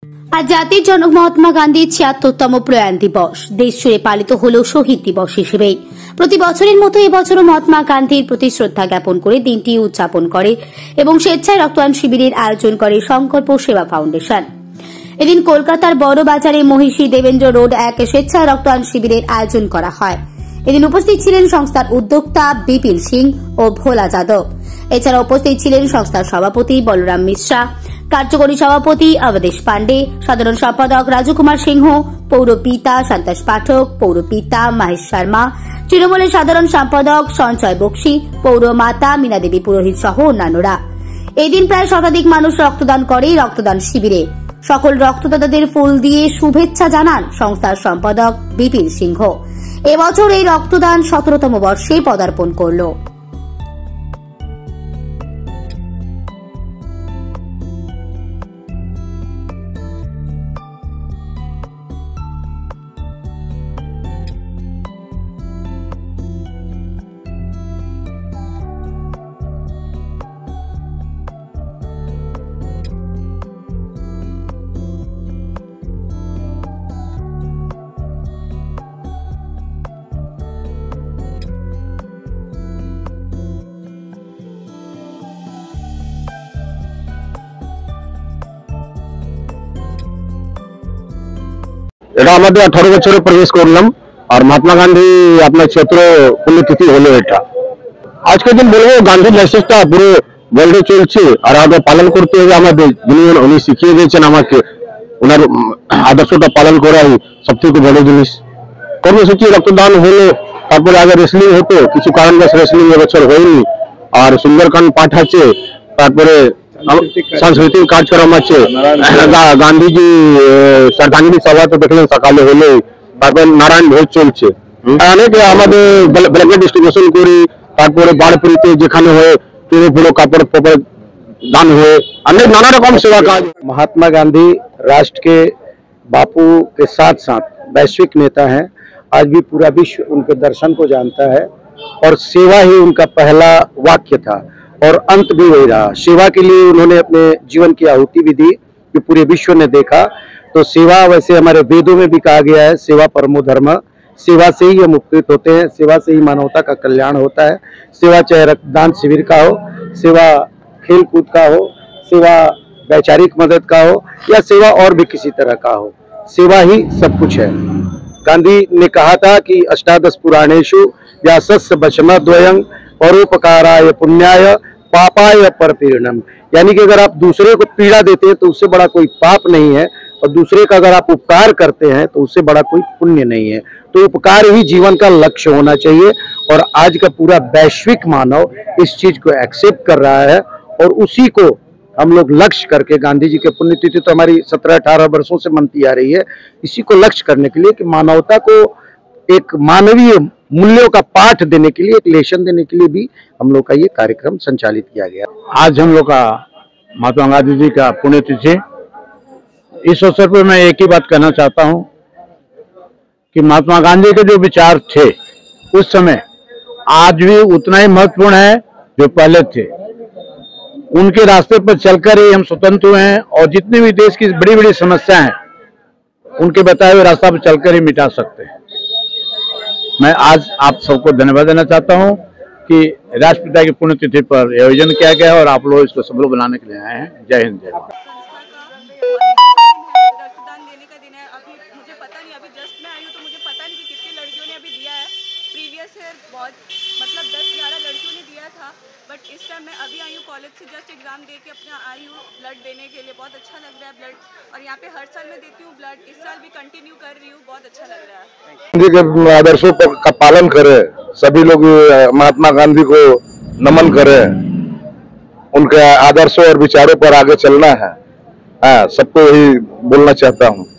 আজ জাতির জনক মহাত্মা গান্ধীর ৭৬তম প্রয়াণ দিবস দেশ জুড়ে পালিত হল শহীদ দিবস হিসেবে। প্রতি বছরের মতো এবছরও মহাত্মা গান্ধীর প্রতি শ্রদ্ধা জ্ঞাপন করে দিনটি উদযাপন করে এবং স্বেচ্ছায় রক্তদান শিবিরের আয়োজন করে সংকল্প সেবা ফাউন্ডেশন। এদিন কলকাতার বড় বাজারে মহিষী দেবেন্দ্র রোড এক স্বেচ্ছায় রক্তদান শিবিরের আয়োজন করা হয়। এদিন উপস্থিত ছিলেন সংস্থার উদ্যোক্তা বিপিন সিং ও ভোলা যাদব। এছাড়া উপস্থিত ছিলেন সংস্থার সভাপতি বলরাম মিশ্রা, কার্যকরী সভাপতি অবদেশ পান্ডে, সাধারণ সম্পাদক রাজু কুমার সিংহ, পৌরপিতা সন্তোষ পাঠক, পৌরপিতা মহেশ শর্মা, তৃণমূলের সাধারণ সম্পাদক সঞ্জয় বক্সি, পৌরমাতা মীনা দেবী পুরোহিত সহ অন্যান্যরা। এদিন প্রায় শতাধিক মানুষ রক্তদান করে রক্তদান শিবিরে। সকল রক্তদাতাদের ফুল দিয়ে শুভেচ্ছা জানান সংস্থার সম্পাদক বিপিন সিংহ। এবছর এই রক্তদান ১৭তম বর্ষে পদার্পণ করল। এটা আমাদের 18 বছরে প্রবেশ করলাম আর মহাত্মা গান্ধী আপনার ক্ষেত্র পুণ্যতিথি হলো। এটা আজকের দিন বলবো গান্ধীর মেসেজটা পুরো ওয়ার্ল্ডে চলছে আর আমাদের পালন করতে হবে। আমাদের উনি শিখিয়ে দিয়েছেন আমাকে, ওনার আদর্শটা পালন করাই সব থেকে বড় জিনিস। কর্মসূচি রক্তদান হলো, তারপরে আগে রেসলিং হতো, কিছু কারণবশ রেসলিং এবছর হয়নি। আর সুন্দরকাণ্ড পাঠ আছে, তারপরে সাংস্কৃতিক কার্যক্রম আছে। গান্ধীজি শ্রদ্ধাঞ্জলি সভা তো দেখলেন সকালে হলো, তারপরে নারায়ণ ভোজ চলছে। অনেক আমাদের ব্ল্যাঙ্কেট ডিস্ট্রিবিউশন করি, তারপরে বাড়পুরিতে যেখানে হয়ে পুরো কাপড় ফাপড় দান হয়ে অনেক নানা রকম सेवा काज। महात्मा गांधी राष्ट्र के बापू के साथ साथ वैश्विक नेता हैं। आज भी पूरा विश्व उनके दर्शन को जानता है और सेवा ही उनका पहला वाक्य था और अंत भी वही रहा। सेवा के लिए उन्होंने अपने जीवन की आहुति भी दी, कि पूरे विश्व ने देखा। तो सेवा वैसे हमारे वेदों में भी कहा गया है, सेवा परमो धर्म। सेवा से ही हम उपकृत होते हैं, सेवा से ही मानवता का कल्याण होता है। सेवा चाहे रक्तदान शिविर का हो, सेवा खेल कूद का हो, सेवा वैचारिक मदद का हो, या सेवा और भी किसी तरह का हो, सेवा ही सब कुछ है। गांधी ने कहा था कि अष्टादश पुराणेषु व्यासस्य वचनद्वयं परोपकाराय पुण्याय पापाय परपीड़नम। यानी कि अगर आप दूसरे को पीड़ा देते हैं तो उससे बड़ा कोई पाप नहीं है, और दूसरे का अगर आप उपकार करते हैं तो उससे बड़ा कोई पुण्य नहीं है। तो उपकार ही जीवन का लक्ष्य होना चाहिए और आज का पूरा वैश्विक मानव इस चीज को एक्सेप्ट कर रहा है और उसी को हम लोग लक्ष्य करके, गांधी जी के पुण्यतिथि तो हमारी 17-18 वर्षों से मनती आ रही है, इसी को लक्ष्य करने के लिए कि मानवता को एक मानवीय मूल्यों का पाठ देने के लिए, एक लेसन देने के लिए भी हम लोग का ये कार्यक्रम संचालित किया गया। आज हम लोग का महात्मा गांधी जी का पुण्यतिथि, इस अवसर पर मैं एक ही बात कहना चाहता हूं कि महात्मा गांधी के जो विचार थे उस समय आज भी उतना ही महत्वपूर्ण है जो पहले थे। उनके रास्ते पर चलकर ही हम स्वतंत्र हुए हैं और जितनी भी देश की बड़ी बड़ी समस्याएं हैं उनके बताए हुए रास्ता पर चलकर ही मिटा सकते हैं। मैं आज आप सबको धन्यवाद देना चाहता हूं कि राष्ट्रपिता की पुण्यतिथि पर आयोजन किया गया है और आप लोग इसको सफल बनाने के लिए आए हैं। जय हिंद, जय भारत। रक्तदान देने का दिन है। अभी मुझे पता नहीं, अभी जस्ट मैं आई हूँ तो मुझे पता नहीं कि कितनी लड़कियों ने अभी दिया है। प्रीवियस ईयर बहुत 10-11 लड़कियों ने दिया था, बट इस टाइम मैं अभी आई हूँ कॉलेज से, जस्ट एग्जाम दे के अपना आई हूँ ब्लड देने के लिए। बहुत अच्छा लग रहा है ब्लड, और यहाँ पे हर साल मैं देती हूँ ब्लड, इस साल भी कंटिन्यू कर रही हूँ। बहुत अच्छा लग रहा है। गांधी के आदर्शों का पालन करें, सभी लोग महात्मा गांधी को नमन करें, उनके आदर्शों और विचारों पर आगे चलना है। सबको यही बोलना चाहता हूँ।